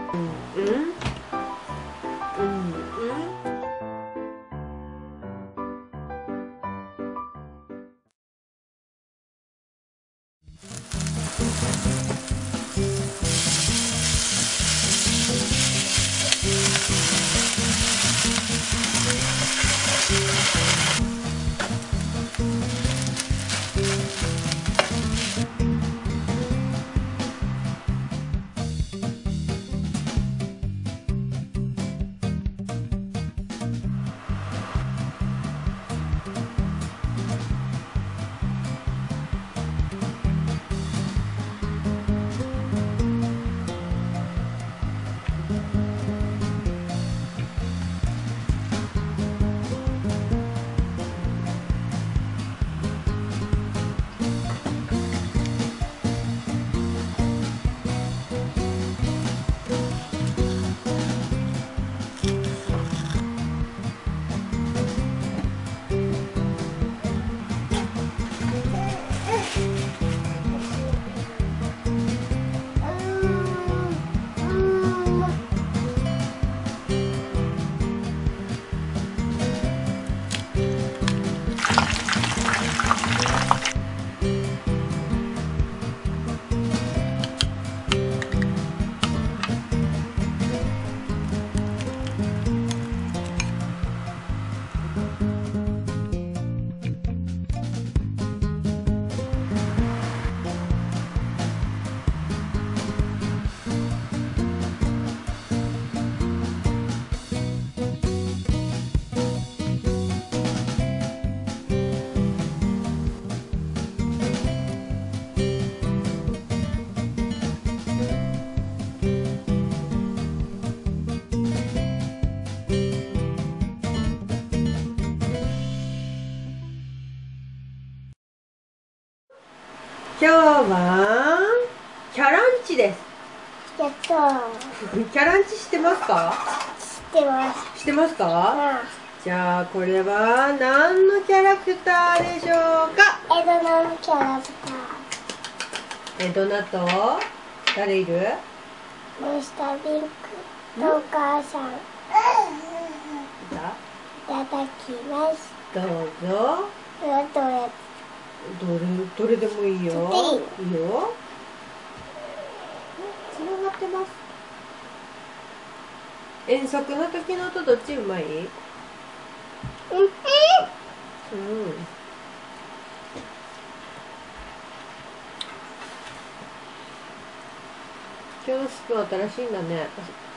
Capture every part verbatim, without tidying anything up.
うんうんうん今日はキャランチです。 やった。 キャランチ知ってますか？ 知ってます。 知ってますか？ うん。 じゃあこれは何のキャラクターでしょうか？ エドナのキャラクタエドナと誰いる？ ー。ミスターピンクとお母さん。いただきます。 どうぞ。 どれどれ。 どれどれでもいいよ。 いいいいよ。つながってます。遠足の時の音どっちうまい？うん。うん。今日のスプーン新しいんだね。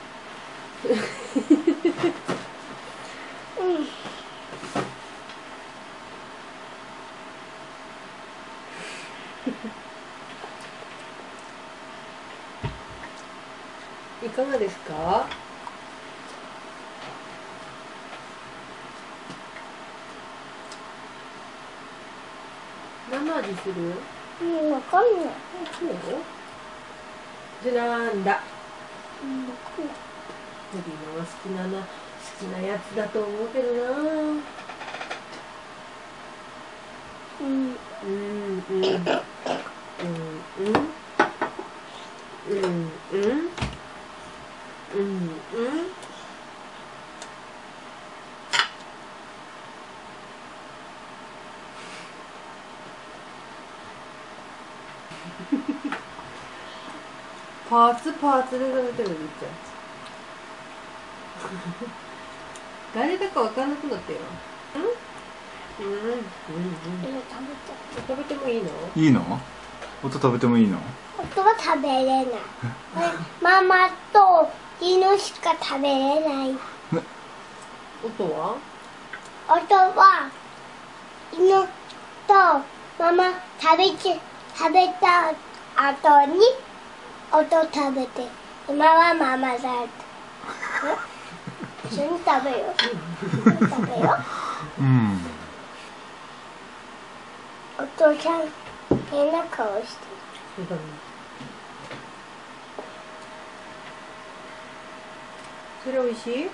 うん。 いかがですか？何の味する？ うん、わかんない。 そう？じゃあなんだ？ うん、わかんない。 ヘビの好きなな好きなやつだと思うけどな。 うん。 うんうんうんうんうんうんうんうんパーツパーツで食べてるみっちゃん。誰だか分かんなくなったよ。うんうんうんうん。食べてもいいの？ いいの？音食べてもいいの？ 音は食べれない。ママと犬しか食べれない。 音は？ 音は犬とママ食べて食べた後に音食べて、今はママだ。一緒に食べよう。食べようん。 う。お父さん変な顔してる。 そうだね。それ美味しい？ うん。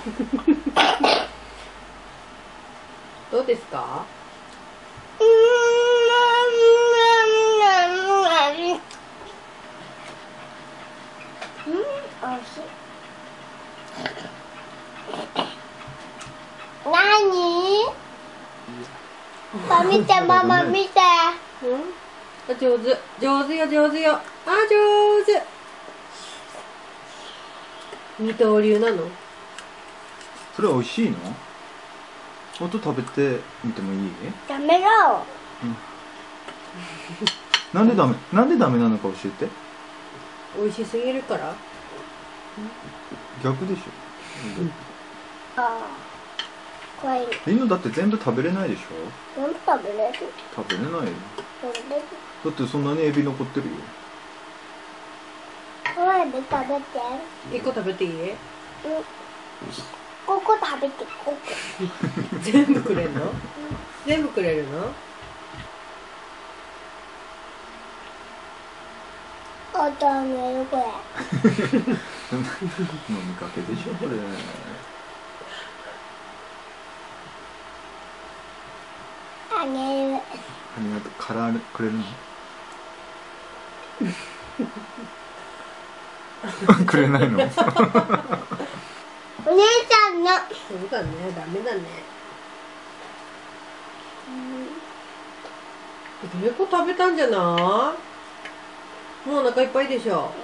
どうですか？ うん、おいしい。なに？見て、ママ見て。 うん？あ、上手。上手よ、上手よ。あ、上手。二刀流なの？ それは美味しいの？もっと食べてみてもいい？ ダメだよ。 なんでダメ？なんでダメなのか教えて。 美味しすぎるから。 逆でしょ。 ああ、怖い。 リノだって全部食べれないでしょ。 全部食べれる。 食べれないよ。 食べれる。 だってそんなにエビ残ってるよ。 これで食べて。 一個食べていい？ うん。ここ食べて、ここ。 全部くれるの？全部くれるの？ あとあげるこれ。 飲みかけでしょこれ。 あげる。 ありがとう。殻くれるの？くれないの？ お姉ちゃんの。 そうだね、ダメだね。結構食べたんじゃない？もうお腹いっぱいでしょ。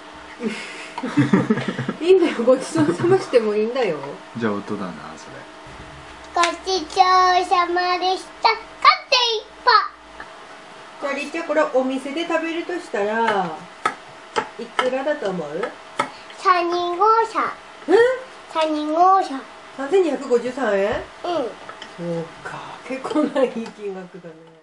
いいんだよ、ごちそうさましてもいいんだよ。 上手だなそれ。 ごちそうさまでした。勝手いっぱい。 じゃありっちゃん、これお店で食べるとしたらいくらだと思う？ 三人号車。 うん？ 三人号車。 さんぜんにひゃくごじゅうさんえん？ うん。 そうか、結構ないい金額だね。